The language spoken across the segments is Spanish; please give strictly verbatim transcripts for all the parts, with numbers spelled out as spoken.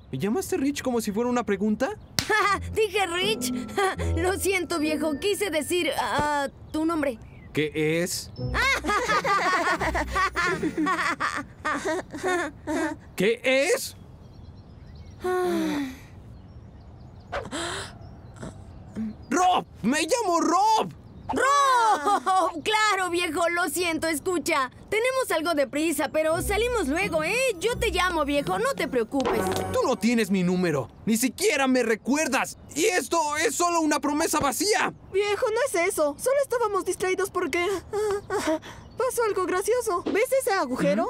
¿Me llamaste Rich como si fuera una pregunta? Dije Rich. Lo siento, viejo. Quise decir uh, tu nombre. ¿Qué es? ¿Qué es? ¡Rob! ¡Me llamo Rob! ¡Rob! Claro, viejo, lo siento, escucha. Tenemos algo de prisa, pero salimos luego, ¿eh? Yo te llamo, viejo, no te preocupes. Tú no tienes mi número. Ni siquiera me recuerdas. Y esto es solo una promesa vacía. Viejo, no es eso. Solo estábamos distraídos porque... pasó algo gracioso. ¿Ves ese agujero?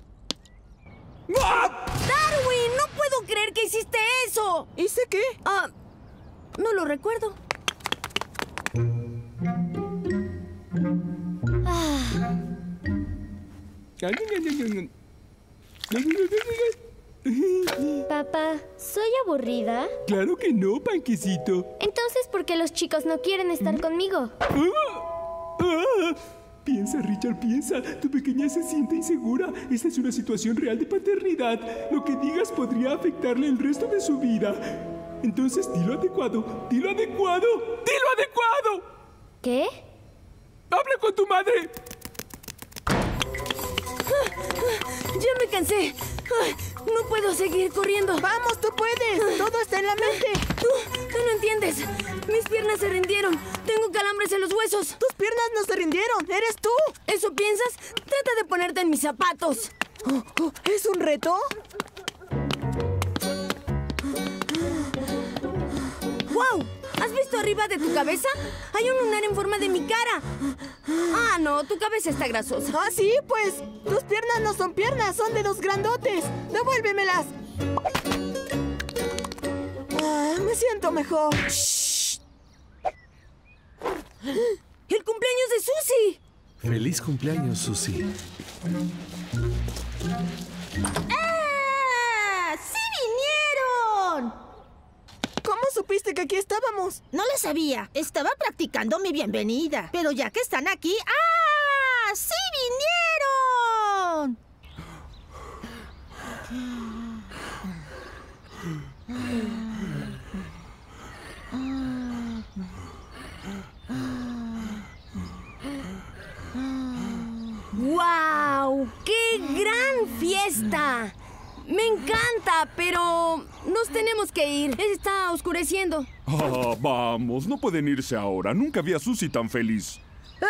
¡Ah! ¡Darwin! ¡No puedo creer que hiciste eso! ¿Hice qué? Ah, no lo recuerdo. Ah. Papá, ¿soy aburrida? Claro que no, panquecito. Entonces, ¿por qué los chicos no quieren estar conmigo? ¡Ah! ¡Ah! Piensa, Richard, piensa. Tu pequeña se siente insegura. Esta es una situación real de paternidad. Lo que digas podría afectarle el resto de su vida. Entonces, dilo adecuado. ¡Dilo adecuado! ¡Dilo adecuado! ¿Qué? ¡Habla con tu madre! ¡Ya me cansé! No puedo seguir corriendo. ¡Vamos, tú puedes! ¡Todo está en la mente! Tú, tú no entiendes. Mis piernas se rindieron. Tengo calambres en los huesos. ¡Tus piernas no se rindieron! ¡Eres tú! ¿Eso piensas? Trata de ponerte en mis zapatos. Oh, oh, ¿es un reto? ¡Wow! ¿Has visto arriba de tu cabeza? Hay un lunar en forma de mi cara. Ah, no, tu cabeza está grasosa. Ah, sí, pues. Tus piernas no son piernas, son dedos grandotes. Devuélvemelas. Ah, me siento mejor. ¡Shh! ¡El cumpleaños de Susie! Feliz cumpleaños, Susie. ¡Ah! ¡Sí vinieron! ¿Cómo supiste que aquí estábamos? No lo sabía. Estaba practicando mi bienvenida. Pero ya que están aquí... ¡Ah! ¡Sí vinieron! ¡Wow! ¡Qué gran fiesta! Me encanta, pero nos tenemos que ir. Está oscureciendo. Ah, vamos, no pueden irse ahora. Nunca vi a Susie tan feliz.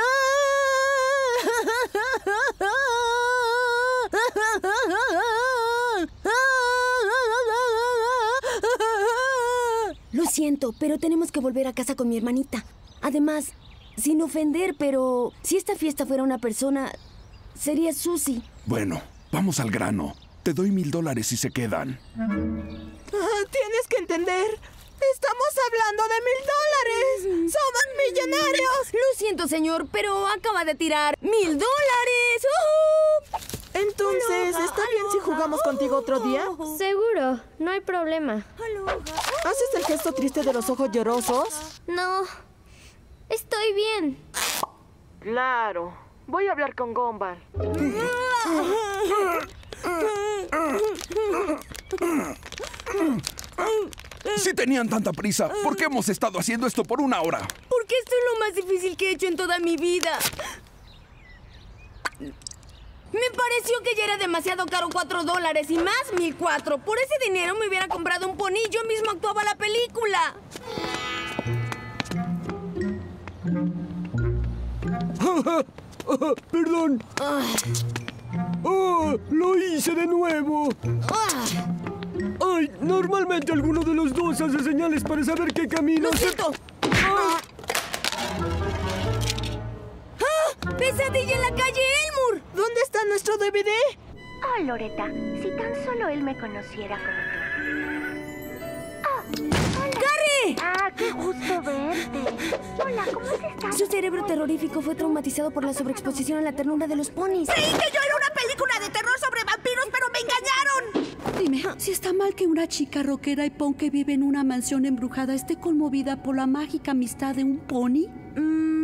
Lo siento, pero tenemos que volver a casa con mi hermanita. Además, sin ofender, pero si esta fiesta fuera una persona, sería Susie. Bueno, vamos al grano. Te doy mil dólares si se quedan. Ah, tienes que entender. Estamos hablando de mil dólares. ¡Somos millonarios! Lo siento, señor, pero acaba de tirar mil dólares. ¡Uh! Entonces, ¿está bien si jugamos contigo otro día? Seguro, no hay problema. ¿Haces el gesto triste de los ojos llorosos? No, estoy bien. Claro. Voy a hablar con Gumball. Si tenían tanta prisa, ¿por qué hemos estado haciendo esto por una hora? Porque esto es lo más difícil que he hecho en toda mi vida. Me pareció que ya era demasiado caro cuatro dólares y más mil cuatro. Por ese dinero me hubiera comprado un pony y yo mismo actuaba la película. Perdón. Ah. ¡Oh! ¡Lo hice de nuevo! Ah. ¡Ay! Normalmente alguno de los dos hace señales para saber qué camino... ¡Lo siento! ¡Ah! ¡Ah! ¡Pesadilla en la calle Elmore! ¿Dónde está nuestro D V D? Oh, Loretta, si tan solo él me conociera como tú. Oh, hola. ¡Garry! Ah, qué gusto verte. Hola, ¿cómo has estado? Su cerebro terrorífico fue traumatizado por la sobreexposición a la ternura de los ponis. Creí que yo era una película de terror sobre vampiros, pero me engañaron. Dime, si está mal que una chica rockera y punk que vive en una mansión embrujada esté conmovida por la mágica amistad de un pony. Mm,